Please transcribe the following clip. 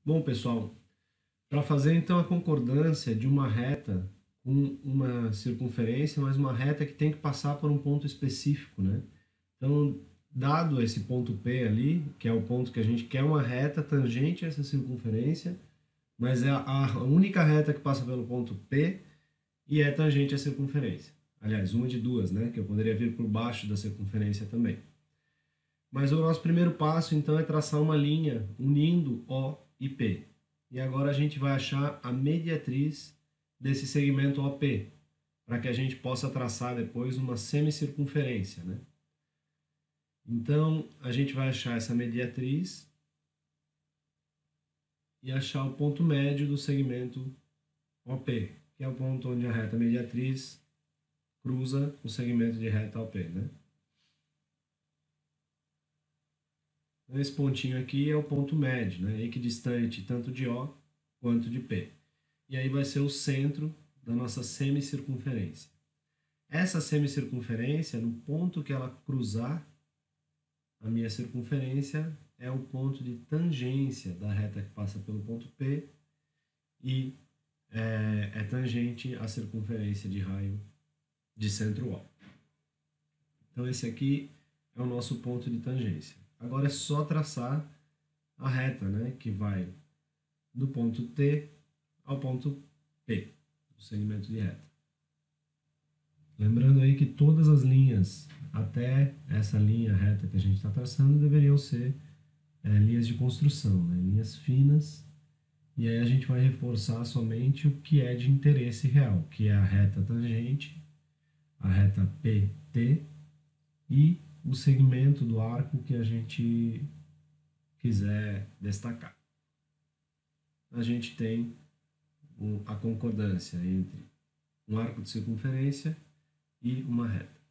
Bom, pessoal, para fazer então a concordância de uma reta com uma circunferência, mas uma reta que tem que passar por um ponto específico, né? Então, dado esse ponto P ali, que é o ponto que a gente quer uma reta tangente a essa circunferência, mas é a única reta que passa pelo ponto P e é tangente à circunferência. Aliás, uma de duas, né? Que eu poderia vir por baixo da circunferência também. Mas o nosso primeiro passo, então, é traçar uma linha unindo O e P. E agora a gente vai achar a mediatriz desse segmento OP, para que a gente possa traçar depois uma semicircunferência, né? Então, a gente vai achar essa mediatriz e achar o ponto médio do segmento OP, que é o ponto onde a reta mediatriz cruza o segmento de reta OP, né? Esse pontinho aqui é o ponto médio, né? Equidistante tanto de O quanto de P. E aí vai ser o centro da nossa semicircunferência. Essa semicircunferência, no ponto que ela cruzar a minha circunferência, é o ponto de tangência da reta que passa pelo ponto P e é tangente à circunferência de raio de centro O. Então esse aqui é o nosso ponto de tangência. Agora é só traçar a reta, né, que vai do ponto T ao ponto P, o segmento de reta. Lembrando aí que todas as linhas até essa linha reta que a gente está traçando deveriam ser linhas de construção, né, linhas finas, e aí a gente vai reforçar somente o que é de interesse real, que é a reta tangente, a reta PT e o segmento do arco que a gente quiser destacar. A gente tem a concordância entre um arco de circunferência e uma reta.